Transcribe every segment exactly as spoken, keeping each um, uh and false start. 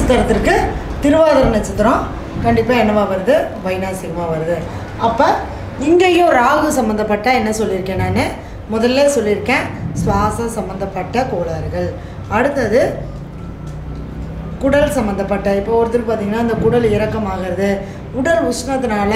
நட்சத்திரத்திற்கு திருவாதிரை நட்சத்திரம் கண்டிப்பாக என்னவா வருது, வைநாசிகமாக வருது. அப்போ இங்கேயும் ராகு சம்மந்தப்பட்ட என்ன சொல்லியிருக்கேன் நான், முதல்ல சொல்லியிருக்கேன் சுவாச சம்மந்தப்பட்ட கோளாறுகள். அடுத்தது குடல் சம்மந்தப்பட்ட, இப்போ ஒருத்தருக்கு பார்த்திங்கன்னா அந்த குடல் இறக்கமாகிறது, உடல் உஷ்ணத்தினால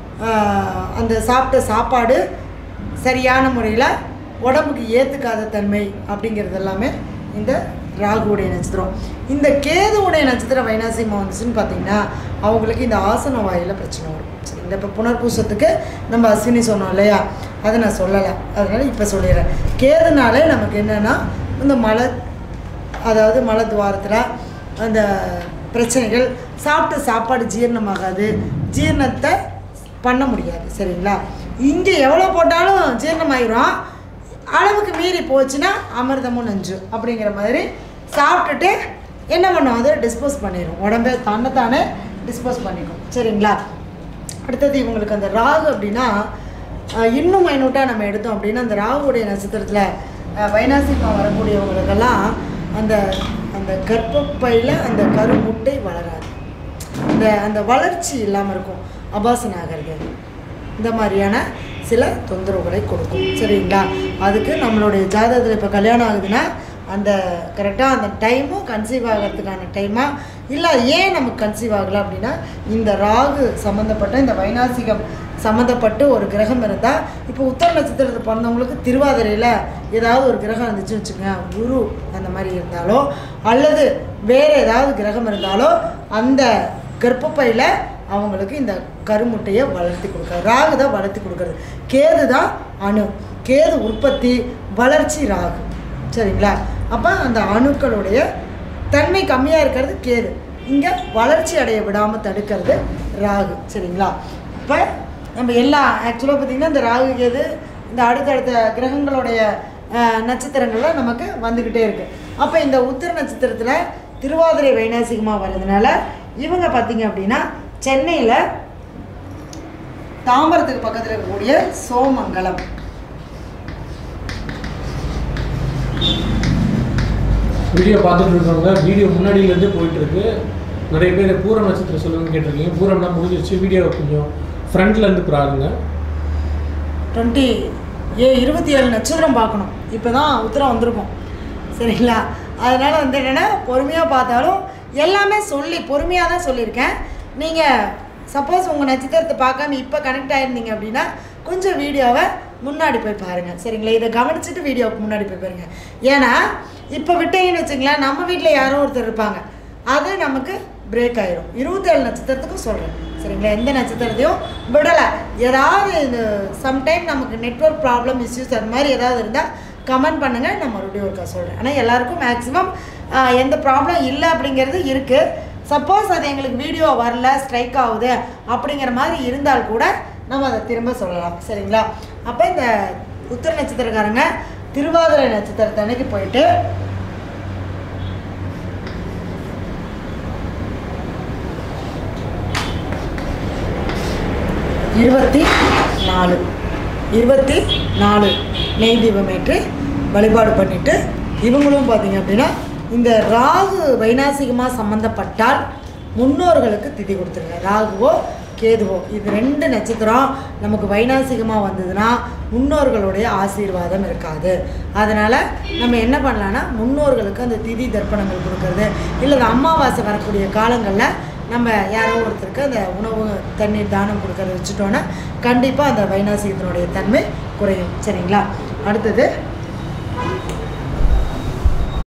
அந்த சாப்பிட்ட சாப்பாடு சரியான முறையில் உடம்புக்கு ஏற்றுக்காத தன்மை அப்படிங்கிறது எல்லாமே இந்த ராகுவுடைய நட்சத்திரம். இந்த கேதுவுடைய நட்சத்திரம் வைநாசிகமாக வந்துச்சுன்னு பார்த்திங்கன்னா அவங்களுக்கு இந்த ஆசன வாயில் பிரச்சனை வரும். சரி, இந்த இப்போ புனர்பூசத்துக்கு நம்ம அஸ்வினி சொன்னோம் இல்லையா, அதை நான் சொல்லலை, அதனால் இப்போ சொல்லிடுறேன். கேதுனாலே நமக்கு என்னென்னா இந்த மலை, அதாவது மலை துவாரத்தில் அந்த பிரச்சனைகள், சாப்பிட்ட சாப்பாடு ஜீரணமாகாது, ஜீரணத்தை பண்ண முடியாது. சரிங்களா, இங்கே எவ்வளோ போட்டாலும் ஜீரணமாயிரும், அளவுக்கு மீறி போச்சுன்னா அமிர்தமும் நஞ்சு அப்படிங்கிற மாதிரி சாப்பிட்டுட்டு என்ன பண்ணும், அதை டிஸ்போஸ் பண்ணிடும், உடம்பே தன்னைத்தானே டிஸ்போஸ் பண்ணிக்கும். சரிங்களா, அடுத்தது இவங்களுக்கு அந்த ராகு அப்படின்னா இன்னும் மைனூட்டாக நம்ம எடுத்தோம் அப்படின்னா அந்த ராகுடைய நட்சத்திரத்தில் வைநாசிகமாக வரக்கூடியவங்களுக்கெல்லாம் அந்த அந்த கர்ப்பப்பையில் அந்த கருமுட்டை வளராது, அந்த அந்த வளர்ச்சி இல்லாமல் இருக்கும், அபாசன் ஆகிறது, இந்த மாதிரியான சில தொந்தரவுகளை கொடுக்கும். சரிங்களா, அதுக்கு நம்மளுடைய ஜாதகத்தில் இப்போ கல்யாணம் ஆகுதுன்னா அந்த கரெக்டாக அந்த டைமும் கன்சீவ் ஆகிறதுக்கான டைமாக இல்லை, ஏன் நமக்கு கன்சீவ் ஆகலை அப்படின்னா இந்த ராகு சம்மந்தப்பட்ட இந்த வைநாசிகம் சம்மந்தப்பட்டு ஒரு கிரகம் இருந்தால், இப்போ உத்தர நட்சத்திரத்தில் பிறந்தவங்களுக்கு திருவாதிரையில் ஏதாவது ஒரு கிரகம் இருந்துச்சுன்னு வச்சுக்கோங்க, குரு அந்த மாதிரி இருந்தாலோ அல்லது வேறு ஏதாவது கிரகம் இருந்தாலோ அந்த கர்ப்பப்பையில் அவங்களுக்கு இந்த கருமுட்டையை வளர்த்தி கொடுக்குறது, ராகு தான் வளர்த்தி கொடுக்குறது, கேது தான் அணு, கேது உற்பத்தி வளர்ச்சி ராகு. சரிங்களா, அப்போ அந்த அணுக்களுடைய தன்மை கம்மியாக இருக்கிறது கேது, இங்கே வளர்ச்சி அடைய விடாமல் தடுக்கிறது ராகு. சரிங்களா, இப்போ நம்ம எல்லா ஆக்சுவலாக பார்த்திங்கன்னா இந்த ராகு கேது இந்த அடுத்தடுத்த கிரகங்களுடைய நட்சத்திரங்களில் நமக்கு வந்துக்கிட்டே இருக்குது. அப்போ இந்த உத்திர நட்சத்திரத்தில் திருவாதிரை வைநாசிகமாக வர்றதுனால இவங்க பார்த்திங்க அப்படின்னா சென்னையில் தாம்பரத்துக்கு பக்கத்தில் இருக்கக்கூடிய சோமங்கலம், வீடியோ பார்த்துட்டு இருக்கவங்க வீடியோ முன்னாடியிலேருந்து போயிட்டுருக்கு. நிறைய பேர் பூர நட்சத்திரம் சொல்லுங்கன்னு கேட்டிருக்கீங்க, பூரம்லாம் முடிஞ்சிருச்சு, வீடியோ கொஞ்சம் ஃப்ரண்ட்லேருந்து பாருங்க. டுவெண்ட்டி ஏ இருபத்தி ஏழு நட்சத்திரம் பார்க்கணும், இப்போ தான் உத்திரம் வந்திருக்கும். சரிங்களா, அதனால் வந்து என்னென்னா பொறுமையாக பார்த்தாலும் எல்லாமே சொல்லி பொறுமையாக தான் சொல்லியிருக்கேன். நீங்கள் சப்போஸ் உங்கள் நட்சத்திரத்தை பார்க்காம இப்போ கனெக்ட் ஆகிருந்தீங்க அப்படின்னா கொஞ்சம் வீடியோவை முன்னாடி போய் பாருங்கள். சரிங்களா, இதை கவனிச்சுட்டு வீடியோவுக்கு முன்னாடி போய் பாருங்கள். ஏன்னா இப்போ விட்டீங்கன்னு வச்சுங்களேன், நம்ம வீட்டில் யாரோ ஒருத்தர் இருப்பாங்க, அது நமக்கு பிரேக் ஆகிடும். இருபத்தேழு நட்சத்திரத்துக்கும் சொல்கிறேன். சரிங்களா, எந்த நட்சத்திரத்தையும் விடலை. ஏதாவது இந்த சம்டைம் நமக்கு நெட்வொர்க் ப்ராப்ளம் இஷ்யூஸ் அது மாதிரி ஏதாவது இருந்தால் கமெண்ட் பண்ணுங்கள், நான் மறுபடியும் ஒருக்கா சொல்கிறேன். ஆனால் எல்லாருக்கும் மேக்ஸிமம் எந்த ப்ராப்ளம் இல்லை அப்படிங்கிறது இருக்குது. சப்போஸ் அது எங்களுக்கு வீடியோ வரல, ஸ்ட்ரைக் ஆகுது அப்படிங்கிற மாதிரி இருந்தால் கூட நம்ம அதை திரும்ப சொல்லலாம். சரிங்களா, அப்போ இந்த உத்திர நட்சத்திரக்காரங்க திருவாதிரை நட்சத்திரத்தை அன்னைக்கு போயிட்டு இருபத்தி நாலு இருபத்தி நாலு நெய் தீபமேற்று வழிபாடு பண்ணிவிட்டு இவங்களும் பார்த்திங்க அப்படின்னா இந்த ராகு வைநாசிகமாக சம்மந்தப்பட்டால் முன்னோர்களுக்கு திதி கொடுத்துருங்க. ராகுவோ கேதுவோ இது ரெண்டு நட்சத்திரம் நமக்கு வைநாசிகமாக வந்ததுன்னா முன்னோர்களுடைய ஆசீர்வாதம் இருக்காது. அதனால் நம்ம என்ன பண்ணலான்னா முன்னோர்களுக்கு அந்த திதி தர்ப்பணங்கள் கொடுக்கறது, இல்லை அமாவாசை வரக்கூடிய காலங்களில் நம்ம யாரோ ஒருத்தருக்கு அந்த உணவு தண்ணீர் தானம் கொடுக்கறத வச்சுட்டோன்னா கண்டிப்பாக அந்த வைநாசிகத்தினுடைய தன்மை குறையும். சரிங்களா, அடுத்தது